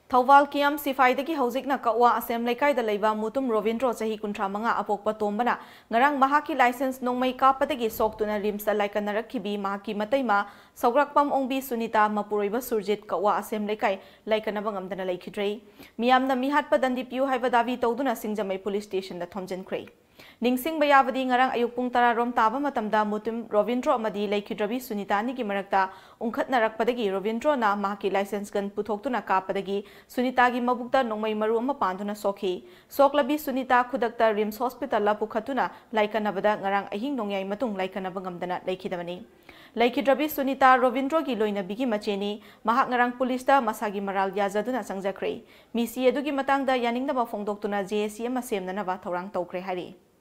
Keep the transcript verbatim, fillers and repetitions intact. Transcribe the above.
थौवाल कियम सिफाइदगी हौजिकना कवा असेम लेकाइदा लेबा मुतुम रोविंद्रो चही कुंट्रा मंगा अपोकपा तोंबना ngarang mahaki license nongmei kapadagi soktuna rimsa laikanarakhibi mahaki matayma sograkpam ongbi sunita mapuroiba surjit kawa asem lekai laikannaba ngamdana leikhidre miyamna mihatpa dandi piu haiba davi tawduna singjamai police station da thomjenkre ningsing bayabadi ngarang ayuk pung tara rom taba matamda mutum Rovindro amadi leikhidrebi sunita ni gi marakta ungkhatnarakpadagi Rovindro na mahaki license gan puthoktuna kapadagi sunita gi mabukta nongmai maru ama panduna sokhi soklabi sunita khudakta rims hospital la pukhatuna laikannabada ngarang ahing nongyai matung laikannaba ngamdana leikhidabani leikhidrebi sunita Rovindro gi loinabigi macheni mahak ngarang police da masagi maral yazaduna sangjakre misi edugi matangda yaningdaba phongdoktuna J S C ama semnana ba thorang tawkre hari